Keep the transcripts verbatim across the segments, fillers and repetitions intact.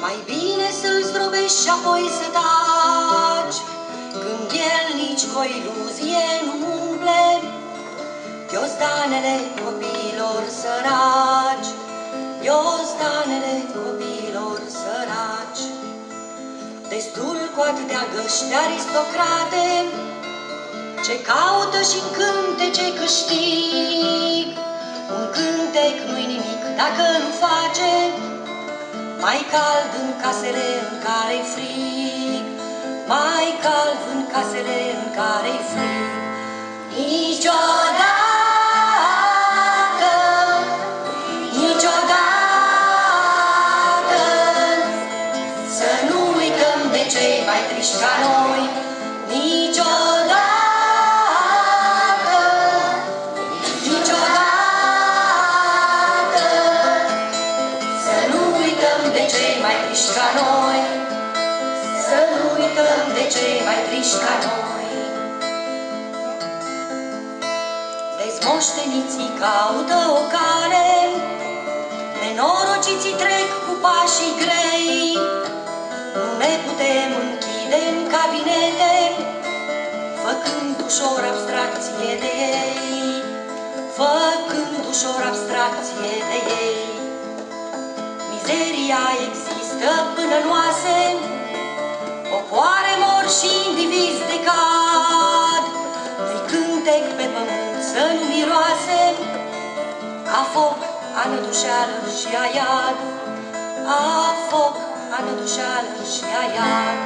Mai bine să-l zdrobești și apoi să taci, când el nici cu o iluzie nu umple ghiozdanele copiilor săraci, ghiozdanele copiilor săraci. Destul cu atâtea găști de aristocrate ce caută și-n cântece câștig. Un cântec nu-i nimic dacă nu face mai cald în casele în care-i frig, mai cald în casele în care-i frig. Niciodată, niciodată să nu uităm de cei mai triști ca noi. Niciodată, niciodată să nu uităm de cei mai triști ca noi, să nu uităm de cei mai triști ca noi. Dezmoșteniții caută o cale, nenorociții trec cu pașii grei. Nu ne putem închide în cabinete, făcând ușor abstracție de ei, făcând ușor abstracție de ei. Mizeria există până în oase, popoare mor și indivizi decad. Nu-i cântec pe pământ să nu miroase a foc, a nădușeală și a iad, a foc, a nădușeală și a iad.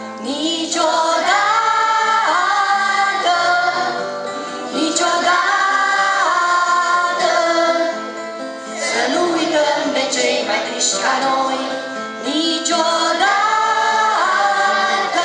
Niciodată, niciodată să nu uităm de cei mai triști ca noi. Niciodată,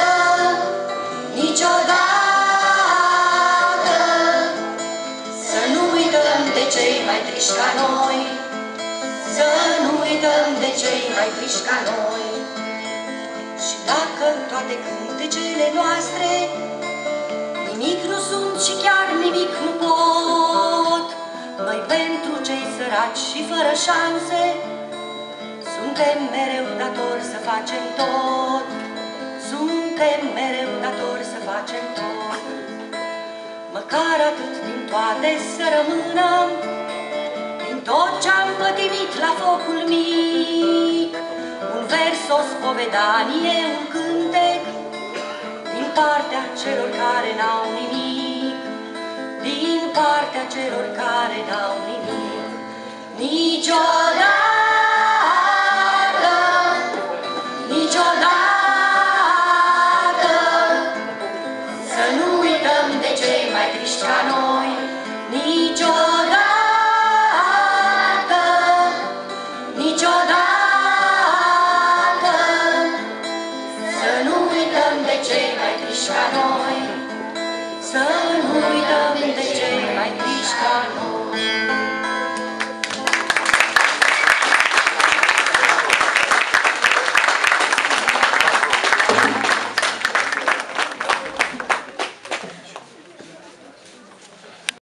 niciodată să nu uităm de cei mai triști ca noi, să nu uităm de cei mai triști ca noi. Și dacă toate cântecele noastre nimic nu sunt și chiar nimic nu pot, noi pentru cei săraci și fără șanse suntem mereu datori să facem tot, suntem mereu datori să facem tot. Măcar atât din toate să rămână, din tot ce-am pătimit la focul mic, un vers, o spovedanie, un cântec, din partea celor care n-au nimic, din partea celor care n-au nimic. Niciodată, niciodată să nu uităm de cei mai triști ca noi. Niciodată, niciodată să nu uităm de cei mai triști ca noi, să nu uităm de cei mai triști ca noi.